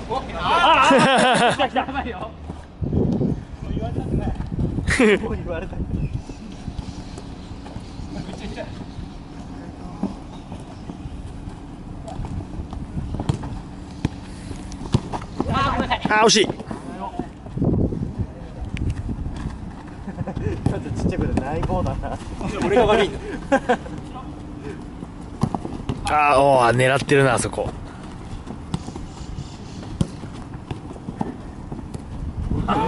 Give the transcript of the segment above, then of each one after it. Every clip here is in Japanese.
来た来た。やばいよ。言われたくない。もう言われたくない。めっちゃ痛い。 あー惜しい。 ちょっとちっちゃくて内棒だな。俺が悪いんだ。 あーおー狙ってるなあそこ。ああ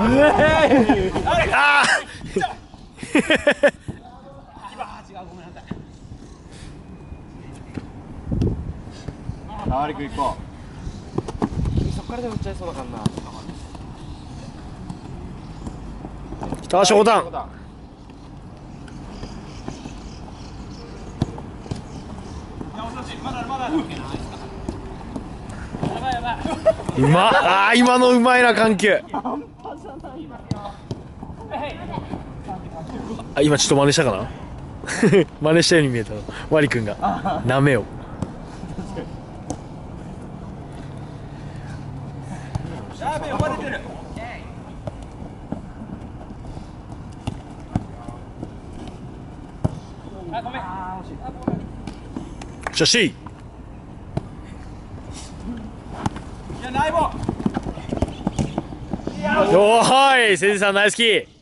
ありくん行こう。そっからでも打っちゃいそうだからな。 北橋横断。うまっ。あー今のうまいな緩急。あ今ちょっと真似したかな真似したように見えたのワリ君がなめを。 やべえ呼ばれてる。あごめん。 しゃしい。 いや内棒。 おーい先生さんナイスキー。